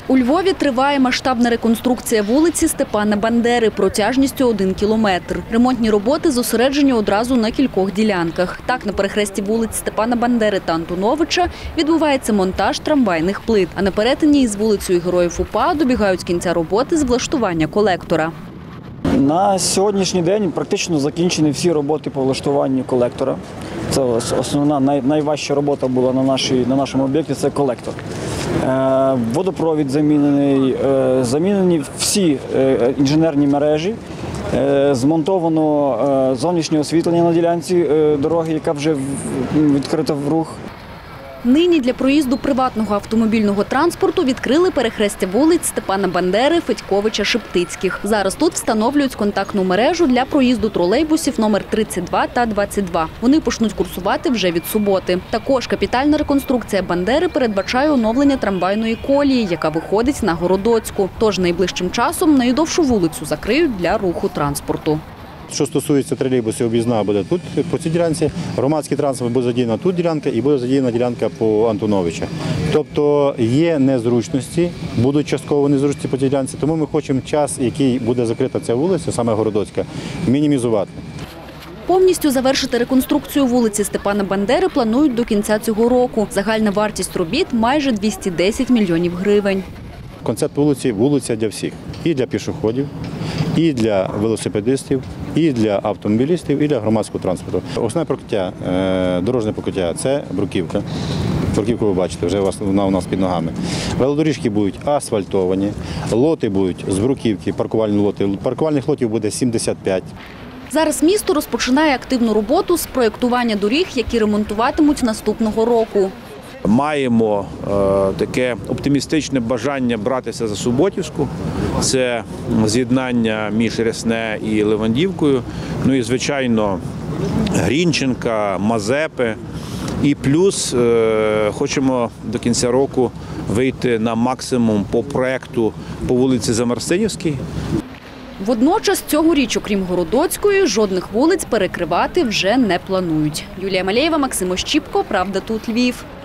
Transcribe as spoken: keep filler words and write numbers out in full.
У Львові триває масштабна реконструкція вулиці Степана Бандери протяжністю один кілометр. Ремонтні роботи зосереджені одразу на кількох ділянках. Так, на перехресті вулиць Степана Бандери та Антоновича відбувається монтаж трамвайних плит, а на перетині із вулицею Героїв УПА добігають з кінця роботи з влаштування колектора. На сьогоднішній день практично закінчені всі роботи по влаштуванню колектора. Це основна, най, найважча робота була на, нашій, на нашому об'єкті – це колектор. Е, водопровід замінений, е, замінені всі е, інженерні мережі, е, змонтовано е, зовнішнє освітлення на ділянці е, дороги, яка вже відкрита в рух. Нині для проїзду приватного автомобільного транспорту відкрили перехрестя вулиць Степана Бандери, Федьковича, Шептицьких. Зараз тут встановлюють контактну мережу для проїзду тролейбусів номер тридцять два та двадцять два. Вони почнуть курсувати вже від суботи. Також капітальна реконструкція Бандери передбачає оновлення трамвайної колії, яка виходить на Городоцьку. Тож найближчим часом найдовшу вулицю закриють для руху транспорту. Що стосується тролейбусів, об'їзна буде тут, по цій ділянці, громадський транспорт буде задіяна тут ділянка і буде задіяна ділянка по Антоновича. Тобто є незручності, будуть частково незручності по цій ділянці, тому ми хочемо час, який буде закрита ця вулиця, саме Городоцька, мінімізувати. Повністю завершити реконструкцію вулиці Степана Бандери планують до кінця цього року. Загальна вартість робіт – майже двісті десять мільйонів гривень. Концепт вулиці – вулиця для всіх. І для пішоходів, і для велосипедистів, і для автомобілістів, і для громадського транспорту. Основне покриття, дорожнє покриття – це бруківка. Бруківку ви бачите, вже вона у нас під ногами. Велодоріжки будуть асфальтовані, лоти будуть з бруківки, паркувальні лоти. Паркувальних лотів буде сімдесят п'ять. Зараз місто розпочинає активну роботу з проєктування доріг, які ремонтуватимуть наступного року. Маємо е, таке оптимістичне бажання братися за Суботівську. Це з'єднання між Рясне і Левандівкою. Ну і, звичайно, Грінченка, Мазепи. І плюс е, хочемо до кінця року вийти на максимум по проєкту по вулиці Замарсинівській. Водночас цьогоріч, окрім Городоцької, жодних вулиць перекривати вже не планують. Юлія Малеєва, Максим Ощіпко, «Правда тут, Львів».